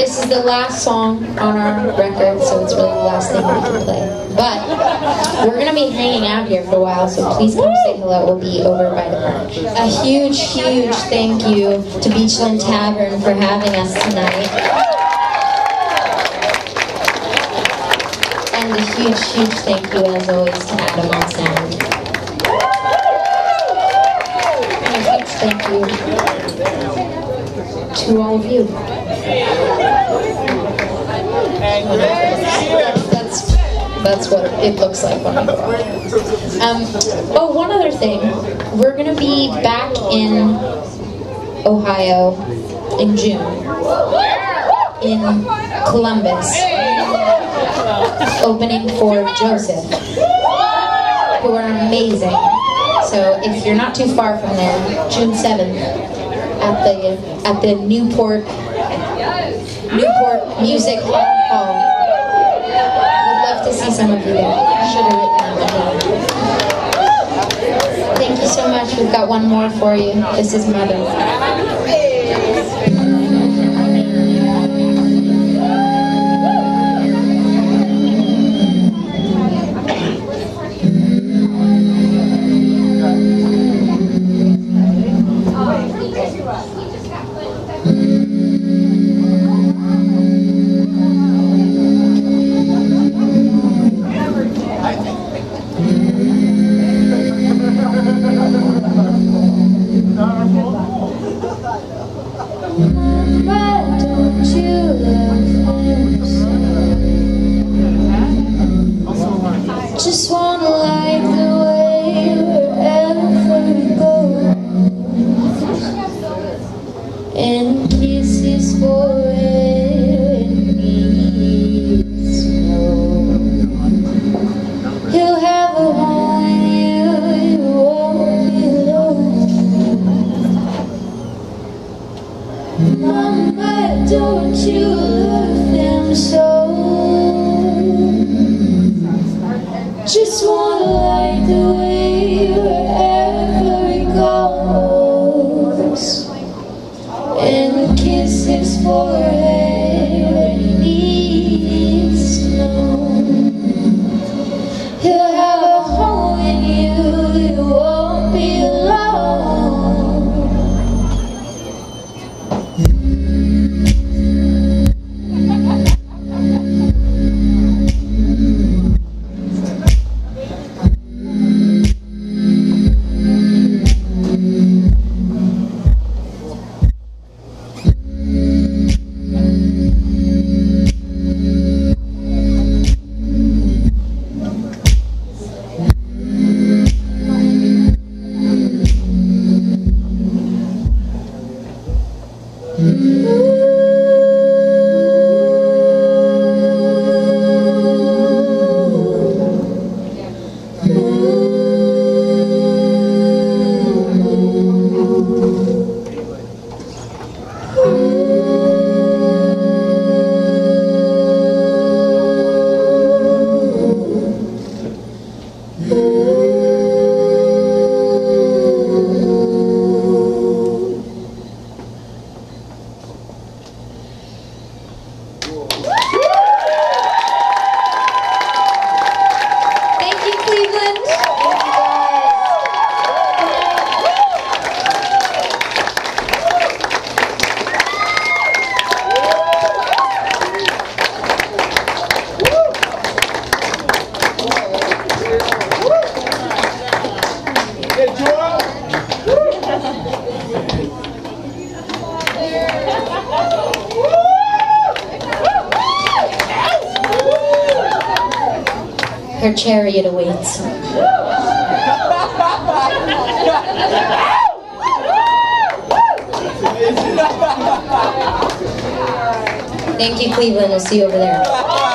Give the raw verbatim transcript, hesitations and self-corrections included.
This is the last song on our record, so it's really the last thing we can play. But we're going to be hanging out here for a while, so please come say hello. We'll be over by the park. A huge, huge thank you to Beachland Tavern for having us tonight. And a huge, huge thank you, as always, to Adam on sound. And a huge thank you to all of you. That's, that's what it looks like when I go out. Um, oh, one other thing. We're going to be back in Ohio in June. In Columbus. Opening for Joseph, who are amazing. So if you're not too far from there, June seventh at the at the Newport Newport Music Hall. Would love to see some of you there. Should have written that one. Thank you so much. We've got one more for you. This is Mother. Just wanna light the way wherever we go, and kisses forever and needs snow. He'll have a home and you, you won't be alone. Mama, don't you love them so? Just wanna light the way wherever it goes, and kisses forever he needs to know. He'll have a home in you, you won't be alone. Her chariot awaits. Thank you, Cleveland. We'll see you over there.